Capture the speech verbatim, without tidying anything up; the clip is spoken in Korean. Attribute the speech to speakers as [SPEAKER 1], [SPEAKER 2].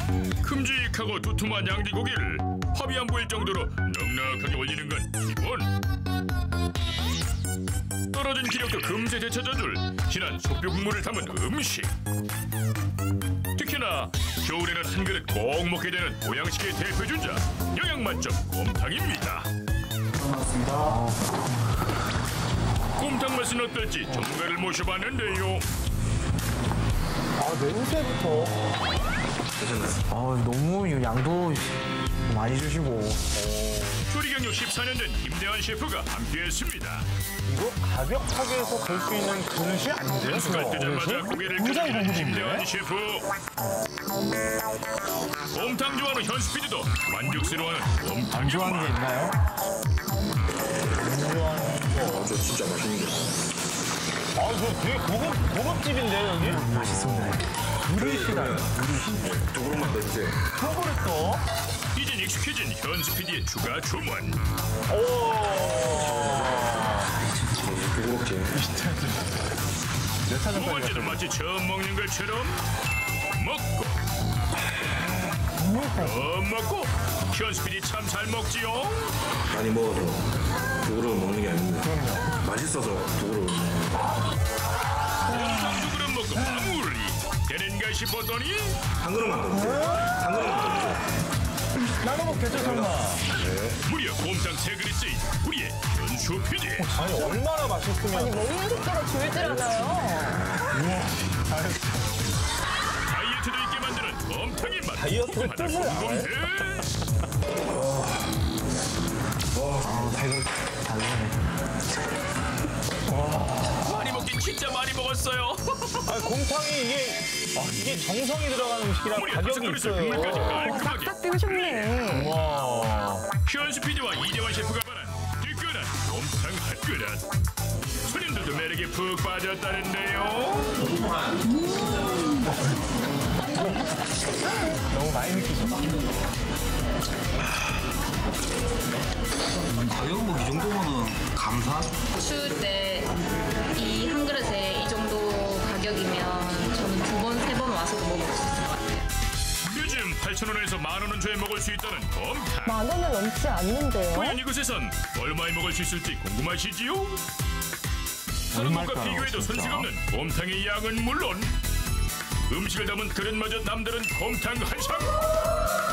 [SPEAKER 1] 큼직하고 두툼한 양지고기를 밥이 안 보일 정도로 넉넉하게 올리는 건 기본. 떨어진 기력도 금세 되찾아줄 진한 소뼈 국물을 담은 음식. 특히나 겨울에는 한 그릇 꼭 먹게 되는 보양식의 대표주자 영양 만점 곰탕입니다.
[SPEAKER 2] 고맙습니다.
[SPEAKER 1] 곰탕 맛은 어떨지 전문가를 모셔봤는데요.
[SPEAKER 2] 아, 냄새부터.
[SPEAKER 3] 아, 너무 양도 많이 주시고.
[SPEAKER 1] 조리 경력 십사 년 된 김대환 셰프가 함께했습니다.
[SPEAKER 2] 이거 가격하게 해서 볼 수 있는 그릇이 아닌데요?
[SPEAKER 1] 숟갈 뜨자마자 고개를 끄덕이는 김대환 셰프. 곰탕 좋아하는 현수 피디도 만족스러워하는 곰탕
[SPEAKER 2] 좋아하는 게 있나요? 안 좋아하는 거.
[SPEAKER 4] 저 진짜 맛있는데.
[SPEAKER 2] 아, 저 되게 고급, 고급집인데, 여기?
[SPEAKER 3] 맛있습니다.
[SPEAKER 2] 그릇이다.
[SPEAKER 4] 두 그릇만 더 주세요.
[SPEAKER 2] 두 그릇 더?
[SPEAKER 1] 이젠 익숙해진 현수 피디의 추가 주문.
[SPEAKER 2] 오.
[SPEAKER 4] 두 그릇째.
[SPEAKER 2] 몇
[SPEAKER 1] 두 번째도 마치 처음 먹는 것처럼 먹고 더 먹고. 현수 피디 참 잘 먹지요?
[SPEAKER 4] 많이 먹어서 두 그릇 먹는 게 아닙니다.
[SPEAKER 2] 그럼요.
[SPEAKER 4] 맛있어서 두 그릇.
[SPEAKER 1] 곰탕 두 그릇 먹고 마무리 되는가 싶었더니
[SPEAKER 4] 한 그릇만 더 주세요. 한 그릇만 더 주세요.
[SPEAKER 2] 나눠 먹겠죠, 설마?
[SPEAKER 1] 무려 곰탕 세 그릇째인 우리의 현수 피디.
[SPEAKER 2] 아니, 얼마나 맛있으면.
[SPEAKER 5] 아니, 먹는 속도가 줄질 않아요.
[SPEAKER 2] 우와, 잘했어.
[SPEAKER 1] 다이어트도 있게 만드는 곰탕의 맛.
[SPEAKER 2] 다이어트의 뜻을
[SPEAKER 1] 궁금해.
[SPEAKER 3] 아, 배가 잘 나네.
[SPEAKER 1] 많이 먹긴 진짜 많이 먹었어요.
[SPEAKER 2] 아, 곰탕이 이게, 아, 이게 정성이 들어가는 음식이라
[SPEAKER 1] 무려
[SPEAKER 2] 가격이
[SPEAKER 1] 다섯 그릇을
[SPEAKER 2] 있어요.
[SPEAKER 1] 국물까지 깔끔하게.
[SPEAKER 5] 싹 띄우셨네.
[SPEAKER 2] 와.
[SPEAKER 1] 현수 피디와 이대환 셰프가 말한 뜨끈한 곰탕 한 그릇. 손님들도 매력에 푹 빠졌다는데요.
[SPEAKER 2] 너무 많이 느끼죠?
[SPEAKER 6] 가격 뭐 이 정도면은 감사?
[SPEAKER 7] 추울 때 이 한 그릇에 이 정도 가격이면 저는 두 번, 세 번 와서도 먹을 수 있을 것 같아요.
[SPEAKER 1] 요즘 팔천 원에서 만 원은 줘야 먹을 수 있다는 곰탕.
[SPEAKER 5] 만 원은 넘지 않는데요?
[SPEAKER 1] 과연 이곳에선 얼마에 먹을 수 있을지 궁금하시지요? 다른 곳과 비교해도 손색없는 곰탕의 양은 물론 음식을 담은 그릇마저 남다른 곰탕 한 상.